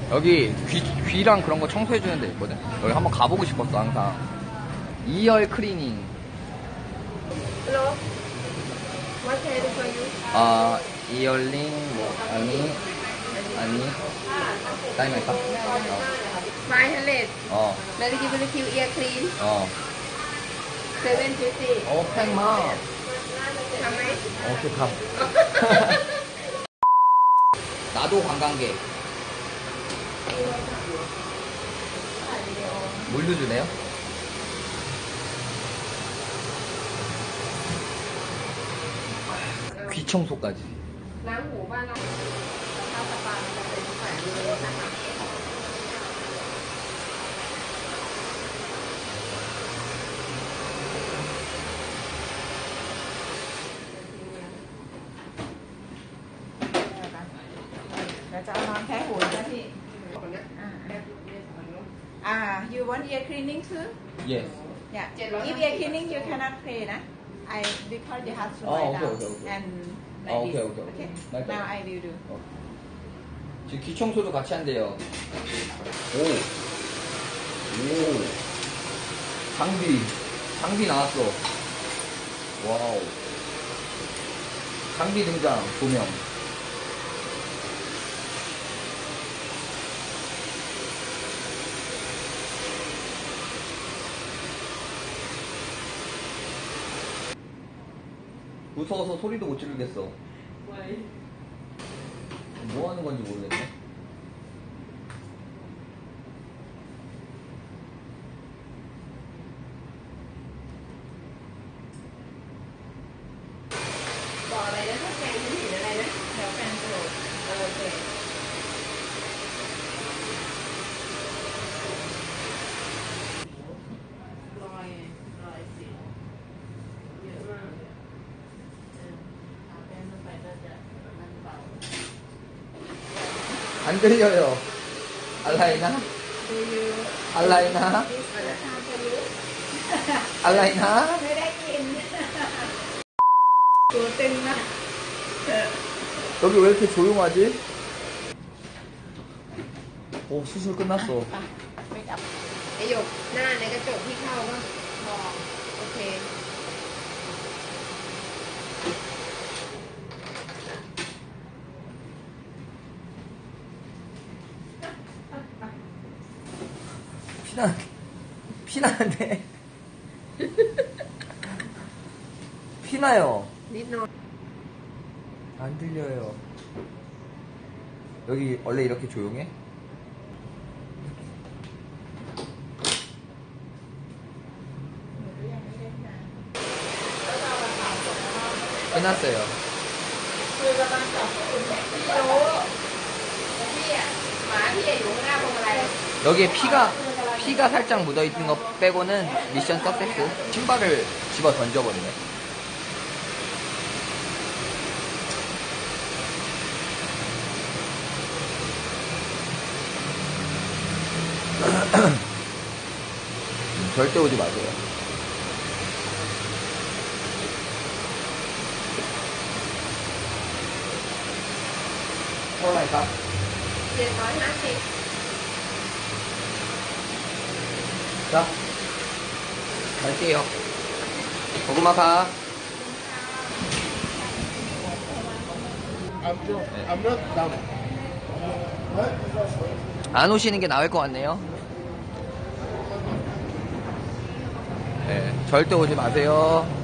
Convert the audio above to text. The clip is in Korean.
여기 귀랑 그런 거 청소해주는 데 있거든. 여기 한번 가보고 싶었어 항상. 이열 클리닝. Hello. What can I do for you? 아 이열링 뭐 아니 타임할까? 500. 어. Let me give you ear clean. 어. 750. 팽마. Come 오케이 감. 나도 관광객. 물도 주네요. 귀 청소까지. You want ear cleaning too? Yes. Yeah. If ear cleaning you cannot pay, nah? Because you have to lie down and like this. Okay. Now I will do. 지금 귀 청소도 같이 한대요. 오. 장비 나왔어. 와우. 장비 등장, 조명. 무서워서 소리도 못 지르겠어. 뭐 하는 건지 모르겠네. 안 들려요. 알라이나? 알라이나? 알라이나? 여기 왜 이렇게 조용하지? 오, 수술 끝났어. ไอหยกหน้าในกระจกที่เข้าก็บอกโอเค 피나는데. 피나요. นิดหน่อย 안 들려요. 여기 원래 이렇게 조용해? 끝났어요. 여기에 피가 살짝 묻어있는 거 빼고는 미션 석세스. 신발을 집어 던져버리네. 절대 오지 마세요. 콜라이가? 750 자, 갈게요. 고구마 가. 안 오시는 게 나을 것 같네요. 네, 절대 오지 마세요.